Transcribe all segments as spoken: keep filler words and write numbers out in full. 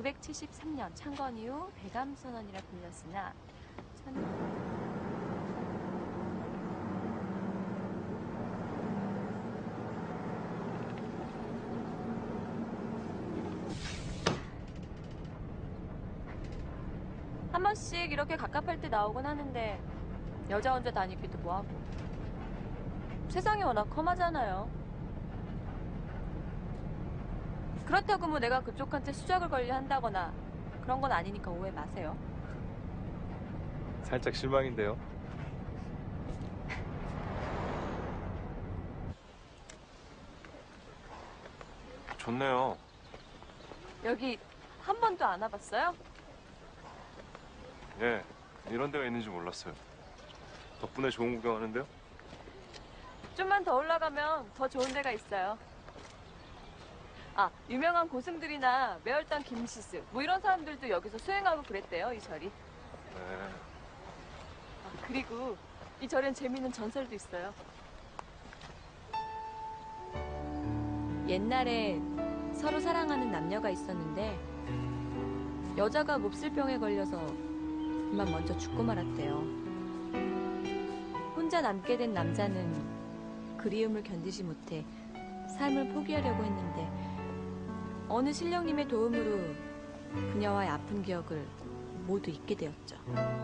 천구백칠십삼 년 창건 이후 배감선언이라 불렸으나 천... 한 번씩 이렇게 갑갑할 때 나오곤 하는데 여자 혼자 다니기도 뭐하고. 세상이 워낙 험하잖아요. 그렇다고 뭐 내가 그쪽한테 수작을 걸려 한다거나 그런 건 아니니까 오해 마세요. 살짝 실망인데요. 좋네요. 여기 한 번도 안 와봤어요? 예, 이런 데가 있는지 몰랐어요. 덕분에 좋은 구경하는데요? 좀만 더 올라가면 더 좋은 데가 있어요. 아, 유명한 고승들이나 매월당 김시스 뭐 이런 사람들도 여기서 수행하고 그랬대요, 이 절이. 네. 아, 그리고 이 절엔 재미있는 전설도 있어요. 옛날에 서로 사랑하는 남녀가 있었는데 여자가 몹쓸병에 걸려서 그만 먼저 죽고 말았대요. 혼자 남게 된 남자는 그리움을 견디지 못해 삶을 포기하려고 했는데 어느 신령님의 도움으로 그녀와의 아픈 기억을 모두 잊게 되었죠.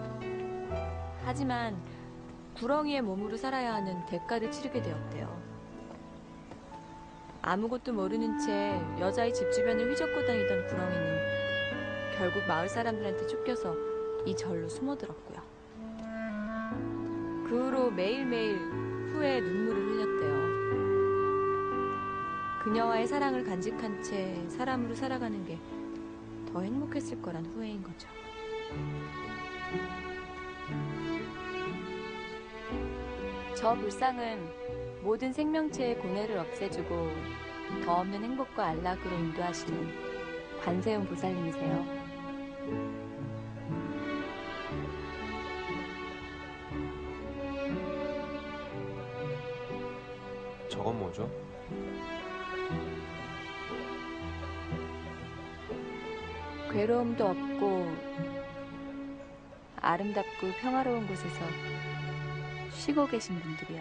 하지만 구렁이의 몸으로 살아야 하는 대가를 치르게 되었대요. 아무것도 모르는 채 여자의 집 주변을 휘젓고 다니던 구렁이는 결국 마을 사람들한테 쫓겨서 이 절로 숨어들었고요. 그 후로 매일매일 후회의 눈물을 흘렸대요. 그녀와의 사랑을 간직한 채 사람으로 살아가는 게 더 행복했을 거란 후회인 거죠. 저 불상은 모든 생명체의 고뇌를 없애주고 더 없는 행복과 안락으로 인도하시는 관세음 보살님이세요. 저건 뭐죠? 괴로움도 없고 아름답고 평화로운 곳에서 쉬고 계신 분들이요.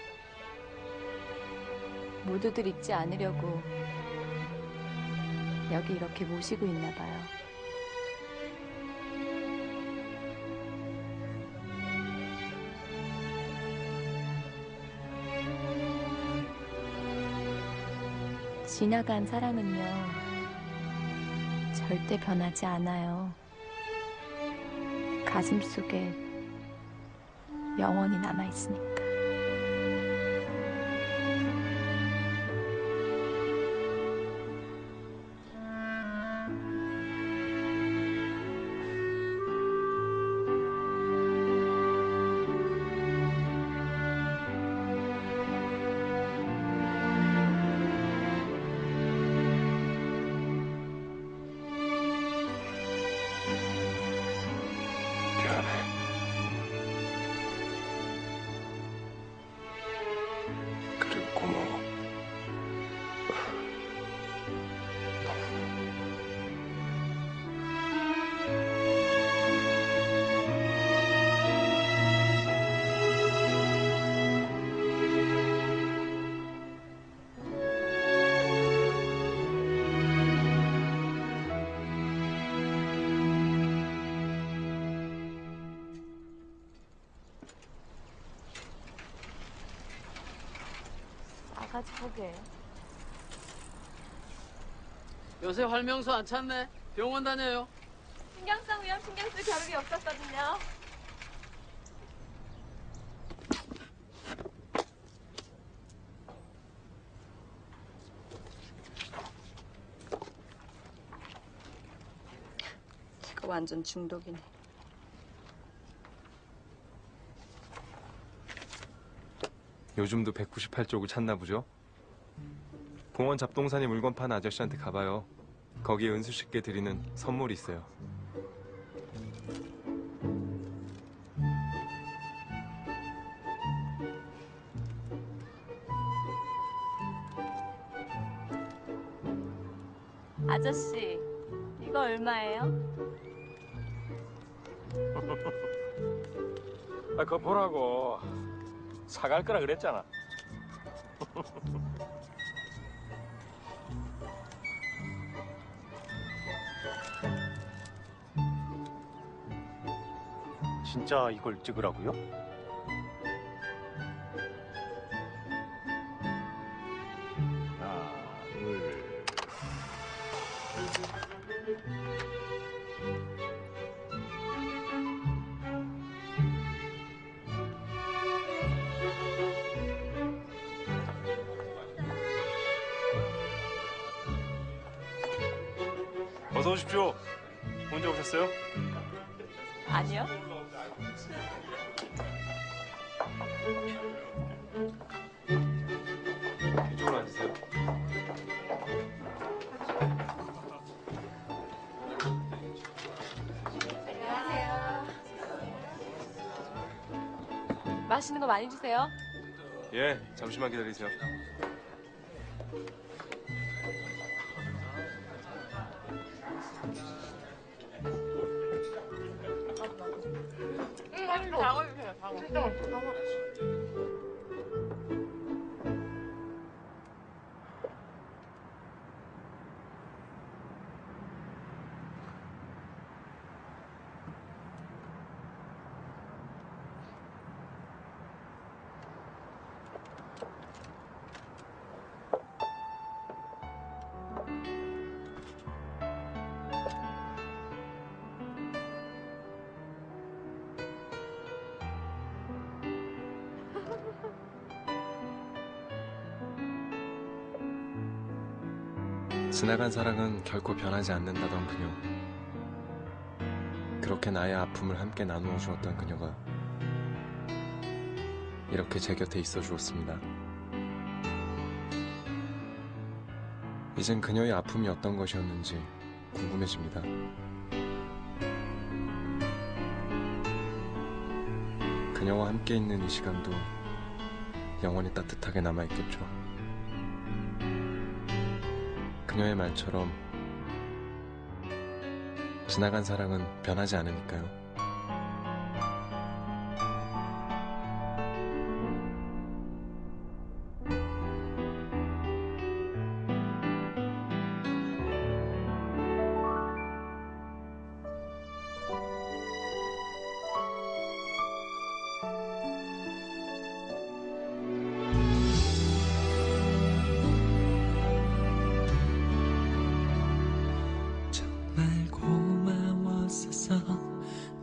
모두들 잊지 않으려고 여기 이렇게 모시고 있나 봐요. 지나간 사랑은요, 절대 변하지 않아요. 가슴 속에 영원히 남아있으니까. 그리고 고마워. 싸가지 보게. 요새 활명수 안 찾네. 병원 다녀요. 신경성 위험 신경 쓸 겨를이 없었거든요. 이거 완전 중독이네. 요즘도 백구십팔 쪽을 찾나 보죠? 공원 잡동사니 물건 파는 아저씨한테 가봐요. 거기에 은수 씨께 드리는 선물이 있어요. 아저씨, 이거 이거 얼마예요? 아, 그거 보라고 사갈 거라 그랬잖아. 진짜 이걸 찍으라고요? 하나, 둘. 어서 오십시오. 언제 오셨어요? 아니요. 이쪽으로 앉으세요. 맛있는 거 많이 주세요. 예, 잠시만 기다리세요. 지나간 사랑은 결코 변하지 않는다던 그녀. 그렇게 나의 아픔을 함께 나누어 주었던 그녀가 이렇게 제 곁에 있어 주었습니다. 이젠 그녀의 아픔이 어떤 것이었는지 궁금해집니다. 그녀와 함께 있는 이 시간도 영원히 따뜻하게 남아있겠죠. 그녀의 말처럼 지나간 사랑은 변하지 않으니까요. 정말 고마웠었어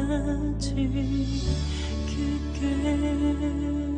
끝까지 깊게